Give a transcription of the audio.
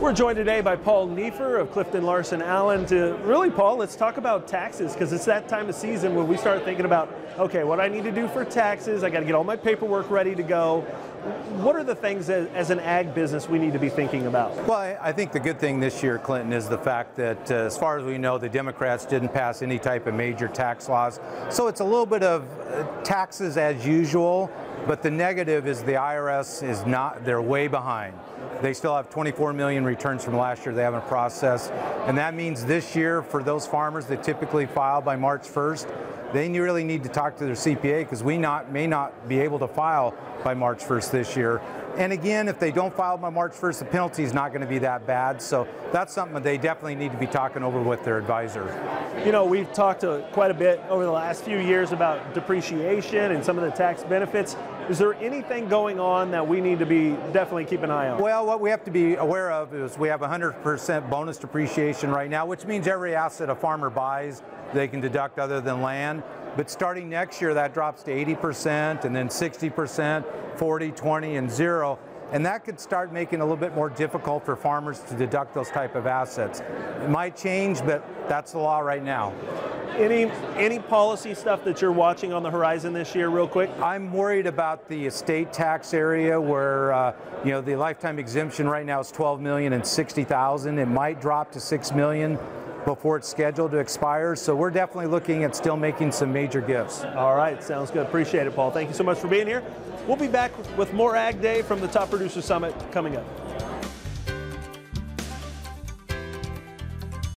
We're joined today by Paul Neiffer of Clifton Larson Allen to really, Paul, let's talk about taxes, because it's that time of season when we start thinking about, okay, what I need to do for taxes, I got to get all my paperwork ready to go. What are the things as an ag business we need to be thinking about? Well, I think the good thing this year, Clinton, is the fact that as far as we know, the Democrats didn't pass any type of major tax laws. So it's a little bit of taxes as usual, but the negative is the IRS is not, they're way behind. They still have 24 million returns from last year they haven't processed. And that means this year, for those farmers that typically file by March 1st, they really need to talk to their CPA, because we may not be able to file by March 1st this year. And again, if they don't file by March 1st, the penalty is not going to be that bad. So that's something that they definitely need to be talking over with their advisor. You know, we've talked quite a bit over the last few years about depreciation and some of the tax benefits. Is there anything going on that we need to be definitely keep an eye on? Well, what we have to be aware of is we have 100% bonus depreciation right now, which means every asset a farmer buys, they can deduct other than land. But starting next year, that drops to 80%, and then 60%, 40, 20, and 0. And that could start making it a little bit more difficult for farmers to deduct those type of assets. It might change, but that's the law right now. Any policy stuff that you're watching on the horizon this year, real quick? I'm worried about the estate tax area where, you know, the lifetime exemption right now is $12 million and $60,000. It might drop to $6 million before it's scheduled to expire. So we're definitely looking at still making some major gifts. All right, sounds good. Appreciate it, Paul. Thank you so much for being here. We'll be back with more Ag Day from the Top Producer Summit coming up.